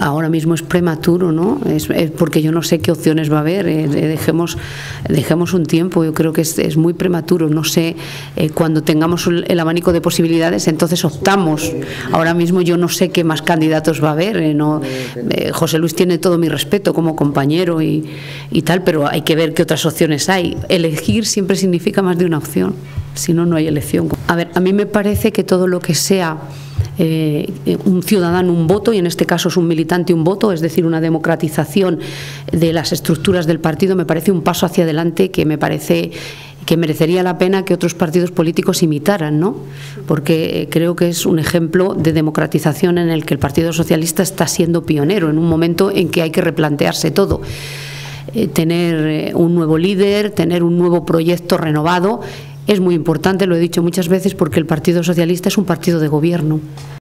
Ahora mismo es prematuro, ¿no? Es porque yo no sé qué opciones va a haber. Dejemos un tiempo. Yo creo que es muy prematuro. No sé, cuando tengamos el abanico de posibilidades, entonces optamos. Ahora mismo yo no sé qué más candidatos va a haber. José Luis tiene todo mi respeto como compañero y tal, pero hay que ver qué otras opciones hay. Elegir siempre significa más de una opción. Si no, no hay elección. A ver, a mí me parece que todo lo que sea un ciudadano un voto, y en este caso es un militante un voto, es decir, una democratización de las estructuras del partido, me parece un paso hacia adelante que me parece que merecería la pena que otros partidos políticos imitaran, ¿no? Porque creo que es un ejemplo de democratización en el que el Partido Socialista está siendo pionero en un momento en que hay que replantearse todo. Tener un nuevo líder, tener un nuevo proyecto renovado es muy importante, lo he dicho muchas veces, porque el Partido Socialista es un partido de gobierno.